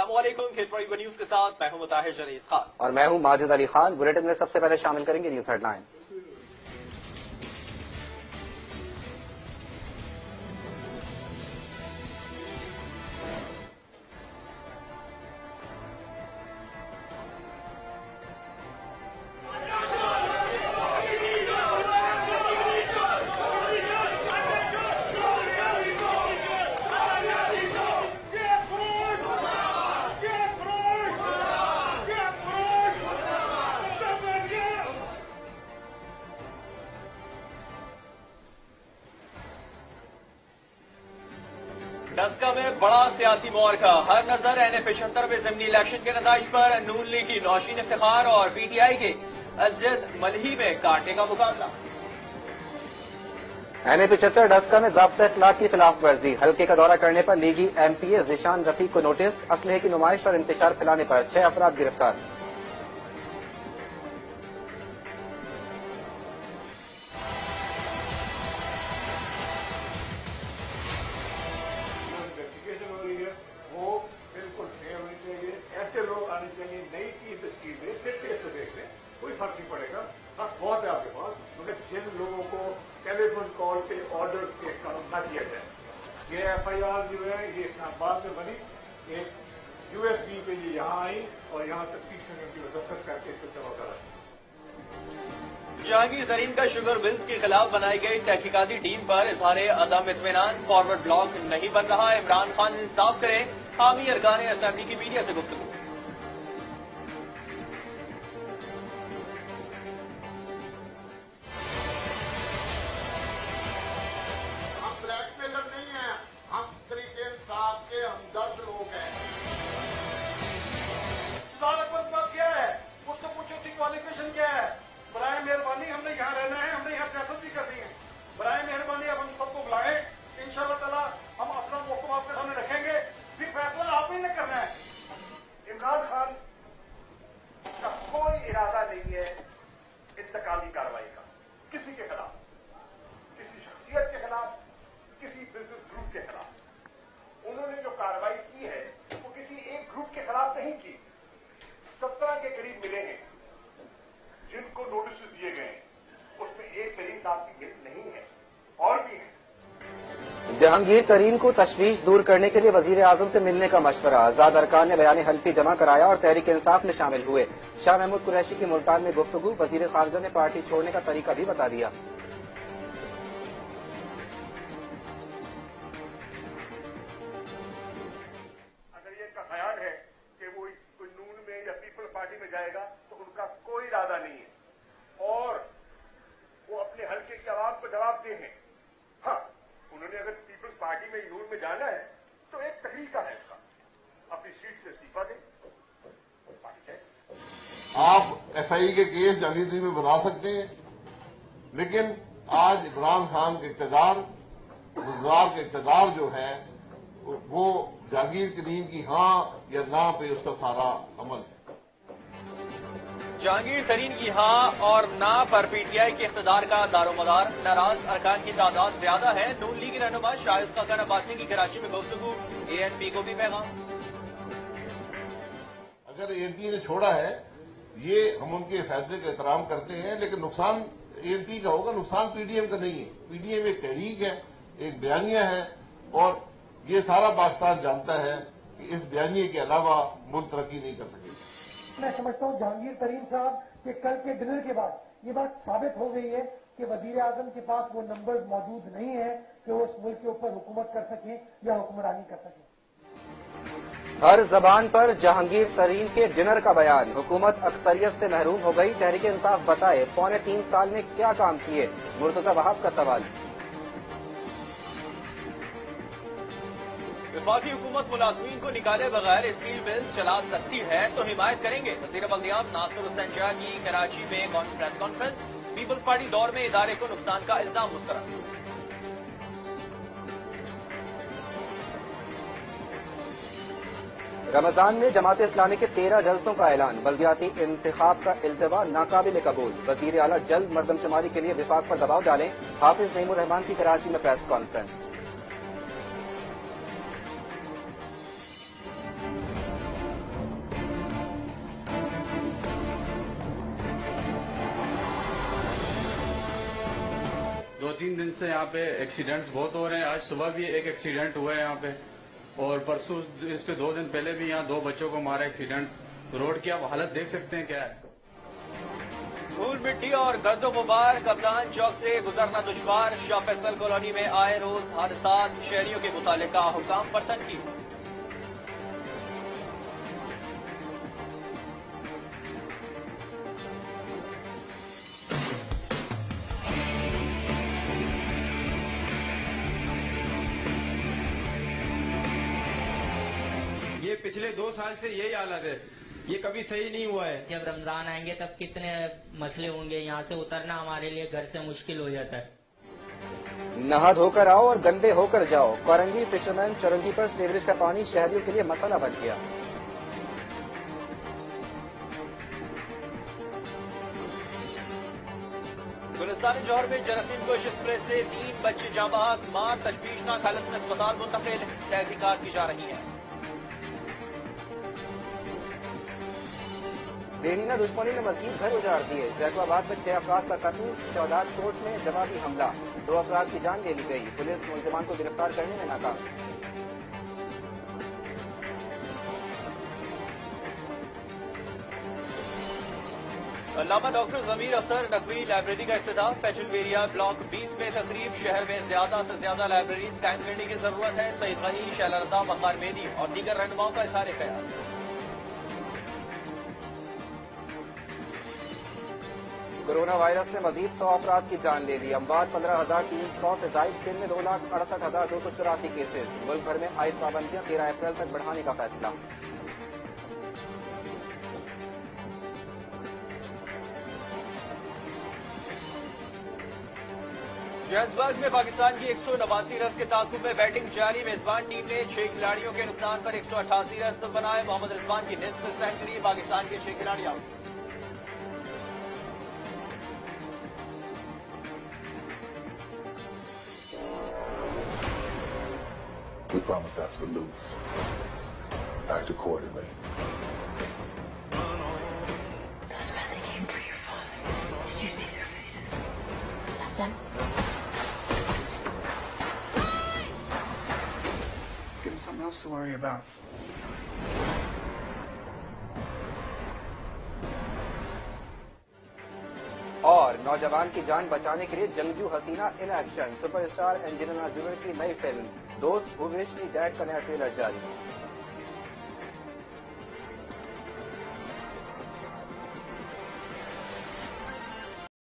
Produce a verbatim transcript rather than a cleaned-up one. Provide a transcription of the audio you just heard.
अस्सलाम वालेकुम, खेतवाड़ी न्यूज के साथ मैं हूं मुताहिर जलीस खान और मैं हूं माजिद अली खान। बुलेटिन में सबसे पहले शामिल करेंगे न्यूज हेडलाइंस। डस्का में बड़ा सियासी मुआरका, हर नजर एन ए पचहत्तर में ज़मीनी इलेक्शन के नताइज पर। नून लीग की नौशीन इफ्तिखार और पी टी आई के अजद मलही में कांटे का मुकाबला। एन ए पचहत्तर डस्का में ज़ाब्ता इखलाक की खिलाफ वर्जी, हल्के का दौरा करने पर लीगी M P A Zeeshan Rafiq को नोटिस, असलहे की नुमाइश और इंतशार फैलाने पर छह अफराद गिरफ्तार। कोई फर्क नहीं पड़ेगा। हक बहुत है आपके पास, मगर जिन लोगों को टेलीफोन कॉल पे ऑर्डर के काम न किया जाए। ये एफ आई आर जो है ये इस्लामाबाद में बनी, एक यूएसबी पे ये यहाँ आई और यहाँ तक तीस सेकंड की दस्तखत करके इसको जमा करा। जहांगीर तरीन का शुगर मिल्स के खिलाफ बनाई गई तहकीकाती टीम पर इजहार अदम इत्मीनान, फॉरवर्ड ब्लॉक नहीं बन रहा, इमरान खान इंसाफ करें, हामी अरकान असेंबली की मीडिया से गुफ्तगू। इमरान खान का कोई इरादा नहीं है इंतकामी कार्रवाई का, किसी के खिलाफ, किसी शख्सियत के खिलाफ, किसी बिजनेस ग्रुप के खिलाफ। उन्होंने जो कार्रवाई की है वो किसी एक ग्रुप के खिलाफ नहीं की। सत्रह के करीब मिले हैं जिनको नोटिस दिए गए हैं, उसमें एक तरीन साहब की गिनती नहीं है, और भी है। जहांगीर तरीन को तशवीश दूर करने के लिए वजीर आजम से मिलने का मशवरा, आजाद अरकान ने बयान हल्फी जमा कराया और तहरीक इंसाफ में शामिल हुए। शाह महमूद कुरैशी की मुल्तान में गुफ्तगू, वजीर खारजा ने पार्टी छोड़ने का तरीका भी बता दिया। अगर ये इनका ख्याल है कि वो कोई नून में या पीपल पार्टी में जाएगा तो उनका कोई इरादा नहीं है और वो अपने हल्के की आवाम को जवाब दे हैं। हाँ, उन्होंने अगर पीपल्स पार्टी में नून में जाना है तो एक तरीका है उसका, अपनी सीट से इस्तीफा दें। आप एफ आई के केस जहांगीर में बना सकते हैं, लेकिन आज इमरान खान के इक़्तिदार, गुलजार के इक़्तिदार जो है वो जहांगीर तरीन की हाँ या ना पे उसका सारा अमल है। जहांगीर तरीन की हाँ और ना पर पीटीआई के इख्तिदार का दारोमदार, नाराज अरकान की तादाद ज्यादा है। नून लीग रहनुमा शाइस्ता खान अब्बासी की कराची में गुफ्तगू, ए एन पी को भी पैगाम। अगर ए एन पी ने छोड़ा है ये हम उनके फैसले का एहतराम करते हैं, लेकिन नुकसान ए एन पी का होगा, नुकसान पीडीएम का नहीं है। पीडीएम एक तहरीक है, एक बयानिया है और ये सारा पाकिस्तान जानता है कि इस बयानिए के अलावा मुल्क तरक्की नहीं कर सकेगा। मैं समझता हूँ जहांगीर तरीन साहब के कल के डिनर के बाद ये बात साबित हो गई है कि वजीर आजम के पास वो नंबर्स मौजूद नहीं है कि वो उस मुल्क के ऊपर हुकूमत कर सकें या हुक्मरानी कर सकें। हर जबान पर जहांगीर तरीन के डिनर का बयान, हुकूमत अक्सरियत से महरूम हो गई, तहरीक इंसाफ बताए पौने तीन साल में क्या काम किए, मुर्तजा वहाब का सवाल। वफाकी हुकूमत मुलाजमीन को निकाले बगैर स्टील मिल्स चला सकती है तो हिमायत करेंगे। वज़ीर बल्दियात नासिर हुसैन शाह की कराची में प्रेस कॉन्फ्रेंस, पीपल्स पार्टी दौर में इदारे को नुकसान का इल्जाम मुस्तरद। रमजान में जमात इस्लामी के तेरह जलसों का ऐलान, बल्दियाती इंतखाब का इल्तिवा नाकाबिल कबूल, वज़ीर आला जल्द मर्दमशुमारी के लिए विफाक पर दबाव डालें। हाफिज नईमुर रहमान की कराची में प्रेस कॉन्फ्रेंस। تین دن سے یہاں پہ ایکسیڈنٹس بہت ہو رہے ہیں. آج صبح بھی ایک ایکسیڈنٹ ہوا ہے یہاں پہ, اور پرسوں اس پہ دو دن پہلے بھی یہاں دو بچوں کو مارا ایکسیڈنٹ. روڈ کی آپ حالت دیکھ سکتے ہیں کیا ہے. دھول مٹی اور گرد و غبار, کپتان چوک سے گزرنا دشوار. شاہ فیصل کالونی میں آئے روز حادثات, شہریوں کے متعلقہ حکام پر تنقید. یہ پچھلے دو سال سے یہی حالت ہے, یہ کبھی صحیح نہیں ہوا ہے. جب رمضان آئیں گے تب کتنے مسئلے ہوں گے, یہاں سے اترنا ہمارے لیے گھر سے مشکل ہو جاتا ہے. نہا دھو کر آؤ اور گندے ہو کر جاؤ. کورنگی فشرمین چورنگی پر سیوریج کا پانی شہریوں کے لیے مسئلہ بن گیا. گلستان جوہر میں جراثیم کوش اسپرے سے تین بچے جاں بحق, ماں تشویشناک حالت میں اسپتال منتقل. تحقیقات کی جا رہی ہیں. دیرینہ دشمنی نے مزید گھر اجاڑ دیے. جیکو آباد میں چھ افراد کا قتل, شہداد کوٹ میں جوابی حملہ, دو افراد کی جان لے لی گئی. پولیس ملزمان کو گرفتار کرنے میں ناکام. علامہ ڈاکٹر ضمیر اختر نقوی لائبریری کا افتتاح. فیشن ویریا بلاک بیس میں تقریب. شہر میں زیادہ سے زیادہ لائبریریز قائم کرنے کی ضرورت ہے. سعید غنی, شیلا رضا, وقار میدی اور دیگر رہنماؤں کا اظہار خیال. کورونا وائرس نے مزید سو افراد کی جان لے لی. اموات پندرہ ہزار تین سو سے زائد. دن میں دو لاکھ اڑسٹھ ہزار دو سو چوراسی کیسز. ملک بھر میں عائد پابندیاں تیرہ اپریل تک بڑھانے کا فیصلہ. جوہانسبرگ میں پاکستان کی ایک سو نواسی رنز کے تعاقب میں بیٹنگ جاری. میزبان ٹیم نے چھ کھلاڑیوں کے نقصان پر ایک سو اٹھاسی رنز بنائے. محمد رضوان کی نصف سینچری. پاکستان کے چھ کھلاڑی out. We promise absolutes. Act accordingly. Those men that came for your father. Did you see their faces? That's them. Give him something else to worry about. اور نوجوان کی جان بچانے کے لیے جنگجو حسینہ in action. Super star Angelina Jolie کی نئی فلم دوست ہو وش می ڈیڈ کا نیا ٹریلر جاری.